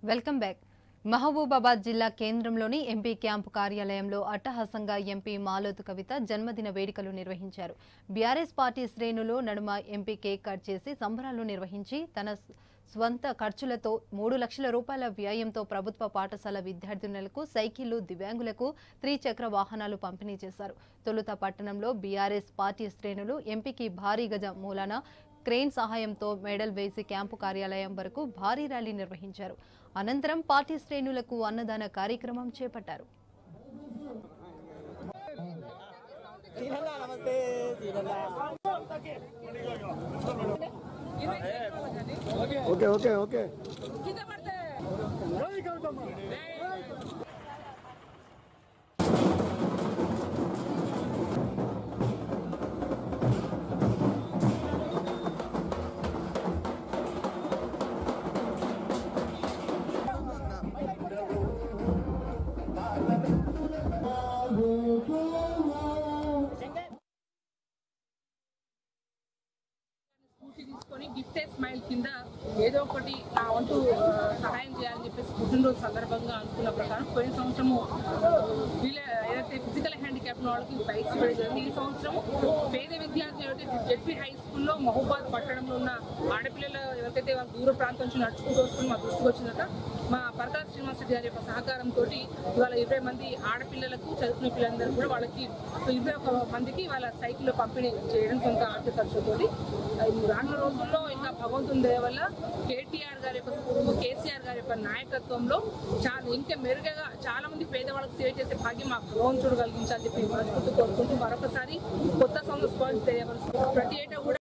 Welcome back. Mahabubabad జిల్లా కేంద్రంలోని MP camp కార్యాలయంలో అట్టహాసంగా ఎంపీ మాలోతు కవిత జన్మదిన వేడుకలు నిర్వహించారు. బీఆర్ఎస్ పార్టీ శ్రేణులు నడుమ ఎంపీ కేక్ కట్ చేసి సంబరాలు నిర్వహించి తన స్వంత ఖర్చులతో 3 లక్షల రూపాయల వ్యయంతో ప్రభుత్వ పాఠశాల విద్యార్థినులకు సైకిళ్లు, దివ్యాంగులకు త్రిచక్ర వాహనాలు పంపిణీ చేశారు. తొలుత పట్టణంలో బీఆర్ఎస్ పార్టీ శ్రేణులు ఎంపీకి భారీ గజ మూలాన క్రేన్ సహాయంతో మెడల్ వేసి క్యాంపు కార్యాలయం వరకు భారీ ర్యాలీ నిర్వహించారు. అనంతరం పార్టీ శ్రేణులకు అన్నదాన కార్యక్రమం చేపట్టారు. తీసుకొని గిఫ్ట్ స్మైల్ కింద ఏదో ఒకటి నా వంతు సహాయం చేయాలని చెప్పేసి పుట్టినరోజు సందర్భంగా అనుకున్న ప్రకారం పోయిన సంవత్సరము ఏదైతే ఫిజికల్ హ్యాండిక్యాప్ వాళ్ళకి బైక్స్ ఇవ్వడం జరిగింది. ఈ సంవత్సరం పేద విద్యార్థులు జెడ్పీ హై స్కూల్లో మహబూబాబాద్ పట్టణంలో ఉన్న ఆడపిల్లలు ఎవరికైతే వాళ్ళ దూర ప్రాంతం నుంచి నడుచుకుంటూ వస్తుంది మా దృష్టికి వచ్చిందట. మా పరకాల శ్రీనివాస రెడ్డి గారి యొక్క సహకారంతో ఇవాళ 20 మంది ఆడపిల్లలకు చదువుకునే పిల్లలందరూ కూడా వాళ్ళకి 21 మందికి వాళ్ళ సైకిల్ పంపిణీ చేయడం సొంత ఆర్థిక ఖర్చుతో రానున్న రోజుల్లో ఇంకా భగవంతుని దయ వల్ల కేటీఆర్ గారి యొక్క స్ఫూర్తి, కేసీఆర్ గారి యొక్క నాయకత్వంలో ఇంకా మెరుగగా చాలా మంది పేదవాళ్ళకి సేవ చేసే భాగ్యం మాకు భగవంతుడు కలిగించాలని చెప్పి మనస్ఫూర్తి కోరుకుంటూ మరొకసారి కొత్త సంవత్సరం తెలియవలసి ప్రతి ఏటా కూడా